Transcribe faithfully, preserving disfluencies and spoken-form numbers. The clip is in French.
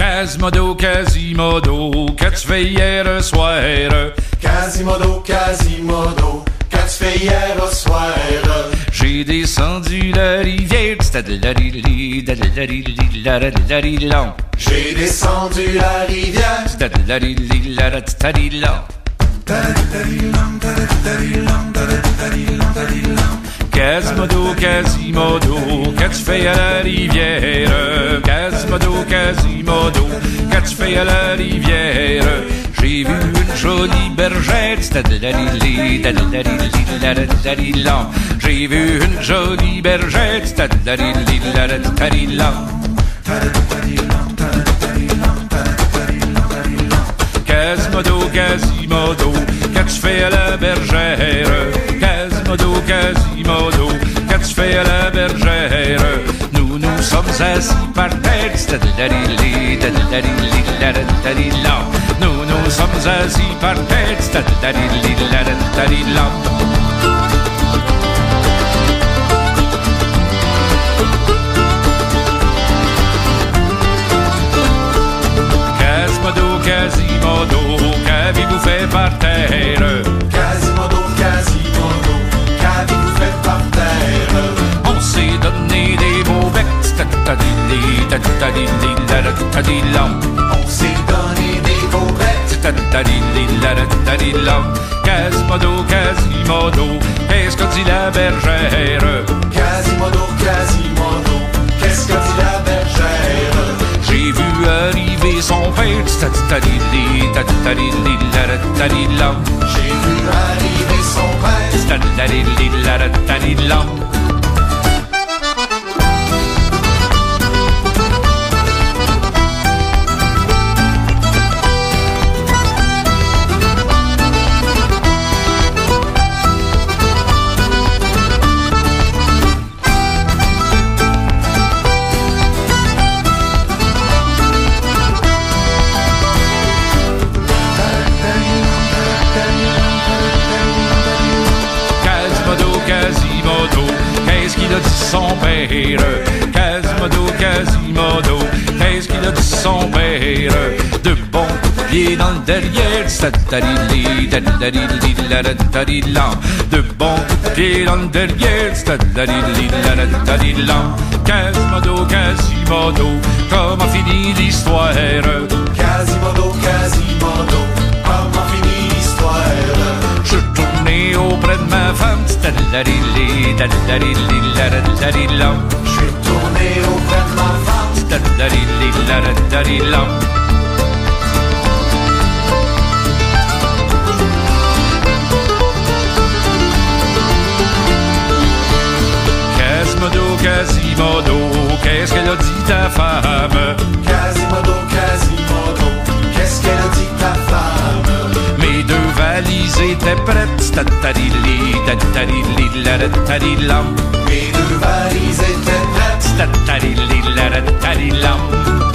Quasimodo, Quasimodo, qu'as-tu fait hier soir? Quasimodo, Quasimodo, qu'as-tu fait hier soir? J'ai descendu la rivière, stadlarili, dadlarili, laradlarilan. J'ai descendu la rivière, stadlarili, laradlarilan. Quasimodo, Quasimodo, qu'as-tu fait à la rivière? Quasimodo, Quasimodo, qu'as-tu fait à la rivière? J'ai vu une jolie bergère, stadlarili, dadlarili, laradlarilan. J'ai vu une jolie bergère, stadlarili, laradlarilan. Quasimodo, Quasimodo, qu'as-tu fait à la bergère? Quasimodo, Quasimodo, qu'as-tu fait à la bergère? Nous nous sommes assis par terre, stadlarili, dadlarili, laradlarilan. Nous nous sommes assis par terre, stadlarili, laradlarilan. Quasimodo, Quasimodo, qu'avez-vous fait par terre? Quasimodo, Quasimodo, qu'avez-vous fait par terre? On s'est donné des beaux becs, tatadili, tatadili, laradlarilan. On s'est donné des beaux becs, tatadili, laradlarilan. Quasimodo, Quasimodo, qu'est-ce que dit la bergère? Quasimodo, Quasimodo, qu'est-ce que dit la bergère? J'ai vu arriver son père, tatadili, tatadili, laradlarilan. J'ai vu arriver son père, tatadili, laradlarilan. Qu'est-ce qu'il a dit son père? Quasimodo, Quasimodo, qu'est-ce qu'il a dit son père? De bons coups de pied dans le derrière, stadlarili, dadlarili, laradlarilan. De bons coups de pied dans le derrière, stadlarili, laradlarilan. Quasimodo, Quasimodo, comment finit l'histoire? Quasimodo, Quasimodo, comment finit l'histoire? Je tournais auprès de ma femme, stadlarili, dadlarili, laradlarilan. Je suis tourné auprès de ma femme, stadlarili, laradlarilan. Quasimodo, Quasimodo, qu'est-ce qu'elle a dit ta femme? Quasimodo, Quasimodo, qu'est-ce qu'elle a dit ta femme? Mes deux valises étaient prêtes, stadlarili, dadlarili, laradlarilan. Mes deux valises étaient prêtes, stadlarili, laradlarilan.